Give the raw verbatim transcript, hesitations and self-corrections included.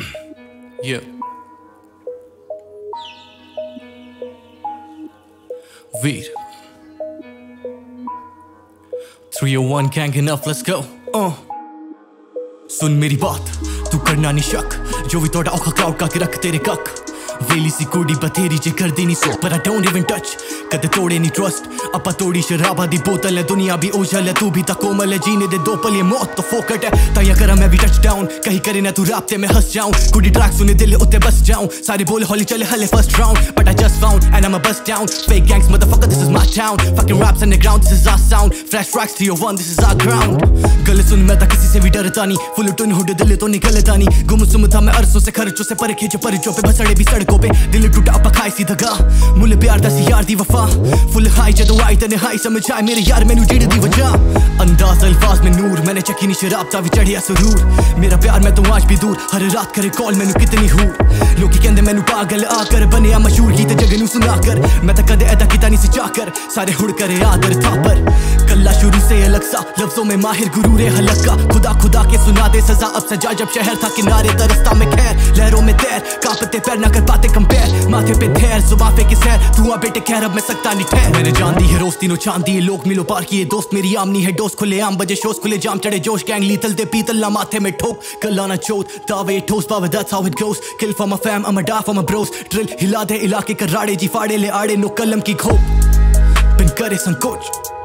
Yeah. Veer. three oh one gang enough, let's go. Uh. सुन मेरी बात, तू करना नहीं शक, जो भी तोड़ा औखा क्राउड का के रख तेरे कक। वेली सी कुड़ी बथेरी जे कर दी नहीं सो, पर I don't even touch, कदे तोड़े नहीं ट्रस्ट। अपा तोड़ी शराबा दी बोतल है, दुनिया भी ओझल है, तू भी ता कोमल है, जीने दे दो पल, ये मौत तो फोकट है। ताया करा मैं भी टच डाउन, कहीं करे ना तू राब्ते में हंस जाऊं। कुड़ी ट्रैक सुने दिल उत्ते बस जाऊं, सारे बोल हॉली चले हले first round, but I just found and I'm a bust down. Fake gangs motherfucker, this is my town. Fucking raps underground, this is our sound. Flash tracks three oh one, this is our ground. गले सुन मैं ता किसी से भी डरता नहीं, full twin hood दिल तो निकलता नहीं। गुमसुम था मैं अरसों से खर्चों से पर खींचे परिचों पे भसड़े भी सड़कों पे, दिल टूटा अपा खाई सी दगा। मुल प्यार दस यार दी वफा, फुल हाई जदों आई तने हाई समझ आए मेरे यार मैनू जेड़ दी वजह। अंदाज अल्फाज में नूर, मैंने चखी नहीं शराब ता भी चढ़िया सुरूर। मेरा प्यार मैं तो आज भी दूर, हर रात करे कॉल मैनू कितनी हूर। लोकी कहंदे मैनू पागल आकर बने मशहूर गीत जग नू सुनाकर, मैं तो कदे अदा कीता नहीं सी चाकर, सारे हुड़ करे आदर था पर कल्ला शुरू से अलग सा, लफ्जों में माहिर गुरूरे हलका। खुदा खुदा के सुना दे सजा अब सजा, जब शहर था किनारे तरसता में खैर, लहरों में तैर कांपते पैर ना कर पाते कंपेयर। माथे पे धैर जुबान पे किस है तू बेटे खैर, अब मैं सकता नहीं ठहर। मैंने जान दी है रोज तीनों चांद दिए, लोग मिलो पार किए दोस्त, मेरी आमनी है दोस्त। खुले आम बजे शोज खुले जाम चढ़े जोश, गैंग लीथल दे पीतल ना माथे में ठोक। कलाना चोट दावे ठोस पावे, that's how it goes. Kill for my fam, I'm a die for my bros. Drill हिला दे इलाके कराड़े जी फाड़े ले आड़े, नो कलम की घोप बिन करे संकोच।